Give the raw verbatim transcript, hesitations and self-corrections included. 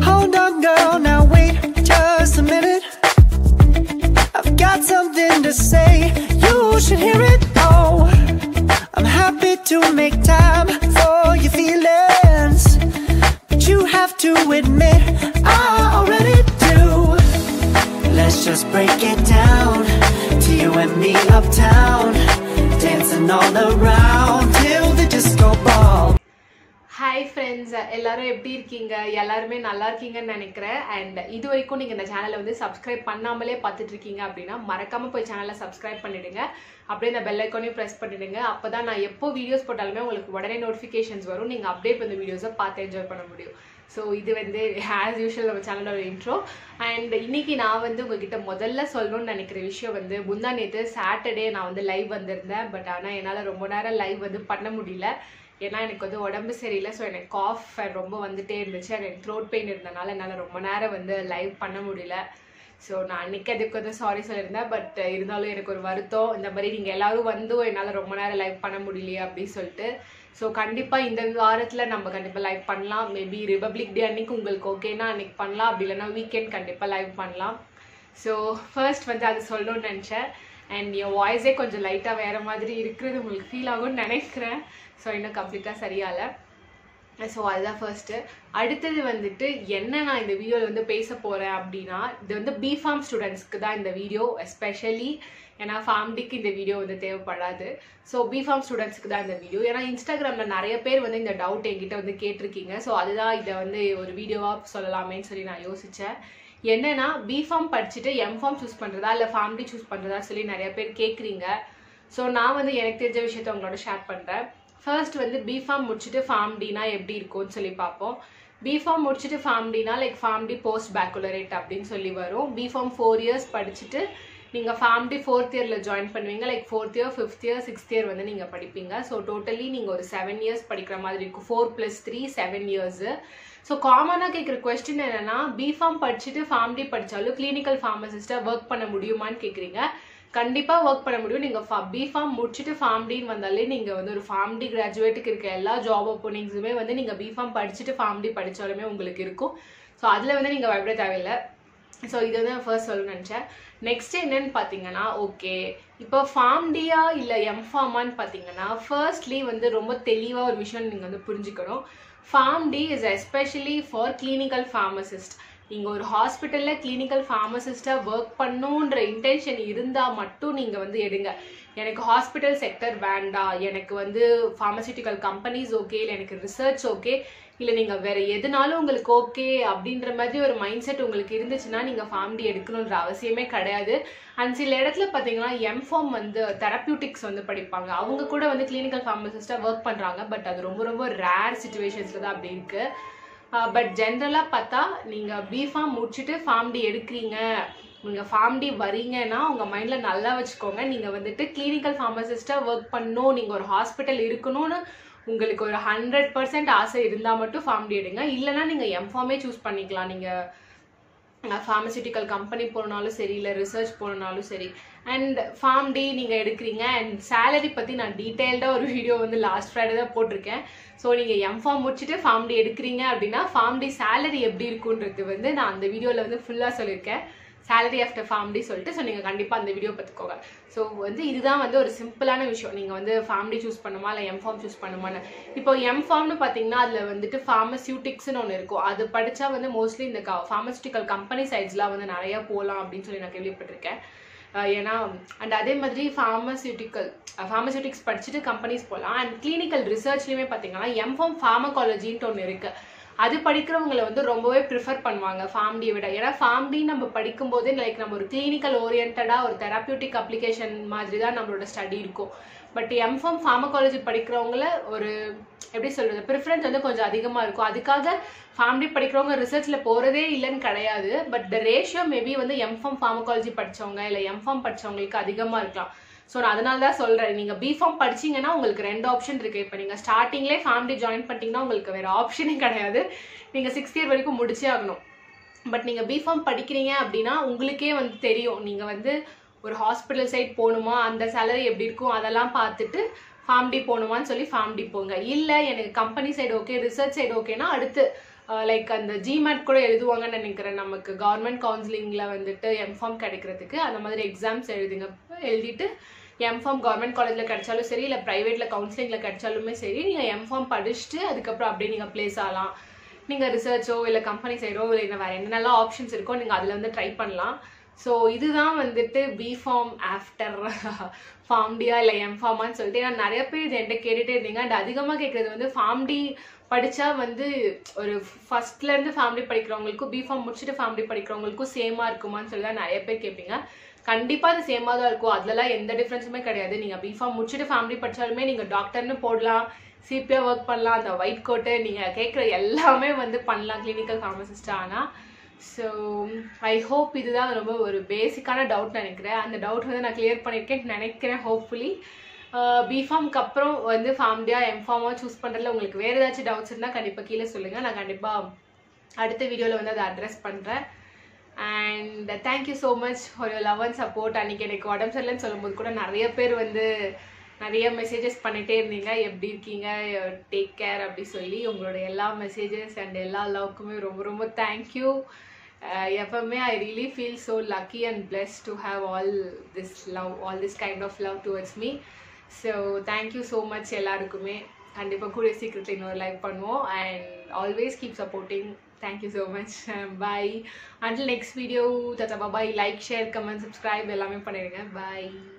Hold on girl, now wait just a minute. I've got something to say, you should hear it. Oh, I'm happy to make time for your feelings, but you have to admit I already do. Let's just break it down, to you and me uptown, dancing all around till the disco ball. Hi friends, எல்லாரும் எப்படி இருக்கீங்க? எல்லாரும் நல்லா இருக்கீங்கன்னு நினைக்கிறேன். and இது வரைக்கும் நீங்க இந்த சேனலை வந்து subscribe பண்ணாமலே பார்த்துட்டு இருக்கீங்க அப்படினா மறக்காம போய் சேனலை subscribe பண்ணிடுங்க. அப்படியே அந்த bell icon-ஐயும் press பண்ணிடுங்க. அப்பதான் நான் எப்போ வீடியோஸ் போட்டாலுமே உங்களுக்கு உடனே notifications வரும். நீங்க அப்படியே இந்த வீடியோஸை பார்த்து என்ஜாய் பண்ண முடியும். ஸோ இது வந்து as usual நம்ம சேனலோட இன்ட்ரோ. அண்ட் இன்னைக்கு நான் வந்து உங்ககிட்ட முதல்ல சொல்லணும்னு நினைக்கிற விஷயம் வந்து முந்தா நேற்று சாட்டர்டே நான் வந்து லைவ் வந்திருந்தேன். பட் ஆனால் என்னால் ரொம்ப நேரம் லைவ் வந்து பண்ண முடியல. ஏன்னா எனக்கு வந்து உடம்பு சரியில்லை. ஸோ எனக்கு காஃப் ரொம்ப வந்துட்டே இருந்துச்சு. எனக்கு த்ரோட் பெயின் இருந்தனால என்னால் ரொம்ப நேரம் வந்து லைவ் பண்ண முடியல. ஸோ நான் அன்றைக்கி அதுக்கு வந்து சாரி சொல்லியிருந்தேன். பட் இருந்தாலும் எனக்கு ஒரு வருத்தம், இந்த மாதிரி நீங்கள் எல்லோரும் வந்து என்னால் ரொம்ப நேரம் லைவ் பண்ண முடியலையே அப்படின்னு சொல்லிட்டு. ஸோ கண்டிப்பாக இந்த வாரத்தில் நம்ம கண்டிப்பாக லைவ் பண்ணலாம். மேபி ரிபப்ளிக் டே அன்றைக்கி உங்களுக்கு ஓகேனா அன்றைக்கி பண்ணலாம், அப்படி இல்லைனா வீக்கெண்ட் கண்டிப்பாக லைவ் பண்ணலாம். ஸோ ஃபர்ஸ்ட் வந்து அது சொல்லணும்னு நினச்சேன். அண்ட் என் வாய்ஸே கொஞ்சம் லைட்டாக வேறு மாதிரி இருக்கிறது உங்களுக்கு ஃபீல் ஆகும்னு நினைக்கிறேன். ஸோ இன்னும் கம்ப்ளீட்டாக சரியாகல. ஸோ அதுதான் ஃபர்ஸ்ட்டு. அடுத்தது வந்துட்டு என்ன நான் இந்த வீடியோவில் வந்து பேச போகிறேன் அப்படின்னா, இது வந்து பிஃபார்ம் ஸ்டூடெண்ட்ஸ்க்கு தான் இந்த வீடியோ எஸ்பெஷலி. ஏன்னா ஃபார்ம்டிக்கு இந்த வீடியோ வந்து தேவைப்படாது. ஸோ பிஃபார்ம் ஸ்டூடெண்ட்ஸ்க்கு தான் இந்த வீடியோ. ஏன்னா இன்ஸ்டாகிராமில் நிறைய பேர் வந்து இந்த டவுட் என்கிட்ட வந்து கேட்டிருக்கீங்க. ஸோ அதுதான் இதை வந்து ஒரு வீடியோவாக சொல்லலாமேன்னு சொல்லி நான் யோசித்தேன். என்னன்னா பிஃபார்ம் படிச்சுட்டு எம்ஃபார்ம் சூஸ் பண்ணுறதா இல்லை ஃபார்ம்டி சூஸ் பண்ணுறதா சொல்லி நிறைய பேர் கேட்குறீங்க. ஸோ நான் வந்து எனக்கு தெரிஞ்ச விஷயத்த உங்களோட ஷேர் பண்ணுறேன். ஃபர்ஸ்ட் வந்து பிஃபார்ம் முடிச்சுட்டு ஃபார்ம்டினா எப்படி இருக்கும்னு சொல்லி பார்ப்போம். பிஃபார்ம் முடிச்சுட்டு ஃபார்ம்டினா லைக் ஃபார்ம்டி போஸ்ட் baccalaureate அப்படின்னு சொல்லி வரும். பிஃபார்ம் ஃபோர் இயர்ஸ் படிச்சுட்டு நீங்கள் ஃபார்ம்டி ஃபோர்த் இயரில் ஜாயின் பண்ணுவீங்க. Like fourth year fifth year sixth year வந்து நீங்கள் படிப்பீங்க. ஸோ டோட்டலி நீங்கள் ஒரு செவன் இயர்ஸ் படிக்கிற மாதிரி இருக்கும். Four plus three seven years. So காமனாக கேட்குற கொஸ்டின் என்னென்னா, பிஃபார்ம் படிச்சுட்டு ஃபார்ம்டி படித்தாலும் கிளினிக்கல் ஃபார்மசிஸ்ட்டாக ஒர்க் பண்ண முடியுமான்னு கேட்குறீங்க. கண்டிப்பாக ஒர்க் பண்ண முடியும். நீங்கள் பிஃபார்ம் முடிச்சுட்டு ஃபார்ம்டின்னு வந்தாலே நீங்கள் வந்து ஒரு ஃபார்ம்டி கிராஜுவேட்டுக்கு இருக்க எல்லா ஜாப் ஓப்பனிங்ஸுமே வந்து நீங்கள் பிஃபார்ம் படிச்சுட்டு ஃபார்ம்டி படித்தாலுமே உங்களுக்கு இருக்கும். ஸோ அதில் வந்து நீங்கள் பயப்பட தேவையில்லை. ஸோ இது வந்து நான் ஃபர்ஸ்ட் சொல்லணும்னு நினச்சேன். நெக்ஸ்ட் என்னன்னு பார்த்தீங்கன்னா, ஓகே இப்போ ஃபார்ம்டியா இல்லை எம்ஃபார்மான்னு பார்த்தீங்கன்னா, ஃபர்ஸ்ட்லி வந்து ரொம்ப தெளிவாக ஒரு விஷயம் நீங்கள் வந்து புரிஞ்சுக்கணும். Pharm D is especially for clinical pharmacist. நீங்கள் ஒரு ஹாஸ்பிட்டலில் கிளினிக்கல் ஃபார்மசிஸ்ட்டாக ஒர்க் பண்ணுன்ற இன்டென்ஷன் இருந்தால் மட்டும் நீங்கள் வந்து எடுங்க. எனக்கு ஹாஸ்பிட்டல் செக்டர் வேண்டாம், எனக்கு வந்து ஃபார்மசியூட்டிக்கல் கம்பெனிஸ் ஓகே, இல்லை எனக்கு ரிசர்ச் ஓகே, இல்லை நீங்கள் வேறு எதுனாலும் உங்களுக்கு ஓகே அப்படின்ற மாதிரி ஒரு மைண்ட் செட் உங்களுக்கு இருந்துச்சுன்னா நீங்கள் ஃபார்ம்டி எடுக்கணுன்ற அவசியமே கிடையாது. அண்ட் சில இடத்துல பார்த்தீங்கன்னா எம்ஃபார்ம் வந்து தெரப்யூட்டிக்ஸ் வந்து படிப்பாங்க. அவங்க கூட வந்து கிளினிக்கல் ஃபார்மசிஸ்ட்டாக ஒர்க் பண்ணுறாங்க. பட் அது ரொம்ப ரொம்ப ரேர் சுச்சுவேஷன்ஸில் தான் அப்படி இருக்குது. பட் ஜென்ரலாக பார்த்தா நீங்கள் பிஃபார்ம் முடிச்சுட்டு ஃபார்ம்டி எடுக்கிறீங்க, நீங்கள் ஃபார்ம்டி வரீங்கன்னா உங்கள் மைண்டில் நல்லா வச்சுக்கோங்க. நீங்கள் வந்துட்டு கிளினிக்கல் ஃபார்மசிஸ்ட்டாக ஒர்க் பண்ணணும், நீங்கள் ஒரு ஹாஸ்பிட்டல் இருக்கணும்னு உங்களுக்கு ஒரு ஹண்ட்ரட் பர்சன்ட் ஆசை இருந்தால் மட்டும் ஃபார்ம்டி எடுங்க. இல்லைனா நீங்கள் எம்ஃபார்மே சூஸ் பண்ணிக்கலாம். நீங்கள் ஃபார்மசியூட்டிக்கல் கம்பெனி போனாலும் சரி, இல்லை ரிசர்ச் போனாலும் சரி. அண்ட் ஃபார்ம்டி நீங்கள் எடுக்கிறீங்க. அண்ட் சேலரி பற்றி நான் டீட்டெயில்டாக ஒரு வீடியோ வந்து லாஸ்ட் ஃப்ரைடே தான் போட்டிருக்கேன். ஸோ நீங்கள் எம்ஃபார்ம் முடிச்சுட்டு ஃபார்ம்டி எடுக்கிறீங்க அப்படின்னா ஃபார்ம்டி சேலரி எப்படி இருக்குன்றது வந்து நான் அந்த வீடியோவில் வந்து ஃபுல்லாக சொல்லியிருக்கேன். சேலரி ஆஃப்டர் ஃபார்ம்டி சொல்லிட்டு. ஸோ நீங்கள் கண்டிப்பாக அந்த வீடியோ பார்த்துக்கோங்க. ஸோ வந்து இதுதான் வந்து ஒரு சிம்பிளான விஷயம். நீங்கள் வந்து ஃபார்ம்டி சூஸ் பண்ணுமா இல்லை எம்ஃபார்ம் சூஸ் பண்ணுமான்னு. இப்போ எம்ஃபார்ம்னு பார்த்தீங்கன்னா அதில் வந்துட்டு ஃபார்மசியூட்டிக்ஸ்னு ஒன்று இருக்கும். அது படித்தா வந்து மோஸ்ட்லி இந்த ஃபார்மசியூட்டிக்கல் கம்பெனி சைட்ஸ்லாம் வந்து நிறையா போகலாம் அப்படின்னு சொல்லி நான் கேள்விப்பட்டிருக்கேன். ஏன்னா அண்ட் அதே மாதிரி ஃபார்மசியூட்டிக்கல் ஃபார்மசியூட்டிக்ஸ் படிச்சுட்டு கம்பெனிஸ் போகலாம். அண்ட் கிளினிக்கல் ரிசர்ச்லேயுமே பார்த்தீங்கன்னா எம்ஃபார்ம் ஃபார்மகாலஜின்ட்டு ஒன்று இருக்குது. அது படிக்கிறவங்களை வந்து ரொம்பவே ப்ரிஃபர் பண்ணுவாங்க ஃபார்ம்டியை விட. ஏன்னா ஃபார்ம்டி நம்ம படிக்கும்போதே லைக் நம்ம ஒரு கிளினிக்கல் ஓரியன்டாக ஒரு தெரப்யூட்டிக் அப்ளிகேஷன் மாதிரி தான் நம்மளோட ஸ்டடி இருக்கும். பட் எம்ஃபார்ம் ஃபார்மகாலஜி படிக்கிறவங்கள ஒரு எப்படி சொல்கிறது ப்ரிஃபரன்ஸ் வந்து கொஞ்சம் அதிகமாக இருக்கும். அதுக்காக ஃபார்ம்டி படிக்கிறவங்க ரிசர்ச்சில் போகிறதே இல்லைன்னு கிடையாது. பட் த ரேஷியோ மேபி வந்து எம்ஃபார்ம் ஃபார்மகாலஜி படித்தவங்க இல்லை எம்ஃபார்ம் படித்தவங்களுக்கு அதிகமாக இருக்கலாம். ஸோ நான் அதனால தான் சொல்கிறேன், நீங்கள் பிஃபார்ம் படிச்சிங்கன்னா உங்களுக்கு ரெண்டு ஆப்ஷன் இருக்குது. இப்போ நீங்கள் ஸ்டார்டிங்லேயே ஃபார்ம்டி ஜாயின் பண்ணிட்டீங்கன்னா உங்களுக்கு வேறு ஆப்ஷனே கிடையாது. நீங்கள் சிக்ஸ்த் இயர் வரைக்கும் முடிச்சே ஆகணும். பட் நீங்கள் பிஃபார்ம் படிக்கிறீங்க அப்படின்னா உங்களுக்கே வந்து தெரியும் நீங்கள் வந்து ஒரு ஹாஸ்பிட்டல் சைட் போகணுமா, அந்த சேலரி எப்படி இருக்கும் அதெல்லாம் பார்த்துட்டு ஃபார்ம்டி போகணுமான்னு சொல்லி ஃபார்ம்டி போங்க. இல்லை எனக்கு company side okay, research side ஓகேனா அடுத்து லைக் அந்த ஜிமேட் கூட எழுதுவாங்கன்னு நினைக்கிறேன். நமக்கு கவர்மெண்ட் கவுன்சிலிங்கில் வந்துட்டு எம்ஃபார்ம் கிடைக்கிறதுக்கு அந்த மாதிரி எக்ஸாம்ஸ் எழுதுங்க. எழுதிட்டு எம்ஃபார்ம் கவர்மெண்ட் காலேஜில் கிடைச்சாலும் சரி, இல்லை ப்ரைவேட்டில் கவுன்சிலிங்கில் கிடைச்சாலுமே சரி, நீங்கள் எம்ஃபார்ம் படிச்சுட்டு அதுக்கப்புறம் அப்படியே நீங்கள் ப்ளேஸ் ஆகலாம். நீங்கள் ரிசர்ச்சோ இல்லை கம்பெனி சைடோ இல்லை வேறு என்னென்னலாம் ஆப்ஷன்ஸ் இருக்கோ நீங்கள் அதில் வந்து ட்ரை பண்ணலாம். ஸோ இதுதான் வந்துட்டு பிஃபார்ம் ஆஃப்டர் ஃபார்ம்டியா இல்லை எம்ஃபார்மான்னு சொல்லிட்டு, ஏன்னா நிறைய பேர் இது என்கிட்ட கேட்டுகிட்டே இருந்தீங்க. அண்ட் அதிகமாக கேட்குறது வந்து ஃபார்ம்டி படித்தா வந்து ஒரு ஃபஸ்ட்லேருந்து ஃபேமிலி படிக்கிறவங்களுக்கும் பிஃபார்ம் முடிச்சுட்டு ஃபேமிலி படிக்கிறவங்களுக்கும் சேமாக இருக்குமான்னு சொல்லி தான் நிறைய பேர் கேட்பீங்க. கண்டிப்பாக அது சேமாக தான் இருக்கும். அதுலலாம் எந்த டிஃப்ரென்ஸுமே கிடையாது. நீங்கள் பிஃபார்ம் முடிச்சுட்டு ஃபேமிலி படித்தாலுமே நீங்கள் டாக்டர்னு போடலாம், சிபிஆ ஒர்க் பண்ணலாம், அந்த ஒயிட் கோட்டு நீங்கள் கேட்குற எல்லாமே வந்து பண்ணலாம் கிளினிக்கல் ஃபார்மசிஸ்ட்டாக. ஆனால் ஸோ ஐ ஹோப் இதுதான் ரொம்ப ஒரு பேசிக்கான டவுட் நினைக்கிறேன். அந்த டவுட் வந்து நான் கிளியர் பண்ணியிருக்கேன்னு நினைக்கிறேன் ஹோப்ஃபுல்லி. பிஃபார்ம்க்கு அப்புறம் வந்து ஃபார்ம்டியா எம்ஃபார்மா சூஸ் பண்ணுறதுல உங்களுக்கு வேறு ஏதாச்சும் டவுட்ஸ் இருந்தால் கண்டிப்பாக கீழே சொல்லுங்கள். நான் கண்டிப்பாக அடுத்த வீடியோவில் வந்து அதை அட்ரஸ் பண்ணுறேன். And thank you so much for your love and support. அன்றைக்கி எனக்கு உடம்பு சரியில்லைன்னு சொல்லும்போது கூட நிறைய பேர் வந்து நிறைய மெசேஜஸ் பண்ணிகிட்டே இருந்தீங்க, எப்படி இருக்கீங்க, டேக் கேர் அப்படி சொல்லி. உங்களோட எல்லா மெசேஜஸ் அண்ட் எல்லா லவ்க்குமே ரொம்ப ரொம்ப தேங்க்யூ. எப்பவுமே I really feel so lucky and blessed to have all this love, all this kind of love towards me. So thank you so much எல்லாருக்குமே. கண்டிப்பாக கூடிய சீக்கிரத்தில் இன்னொரு லைக் பண்ணுவோம். And always keep supporting. Thank you so much. Bye. Until next video. Tata bye. Like, share, comment, subscribe எல்லாமே பண்ணிடுங்க. பாய்.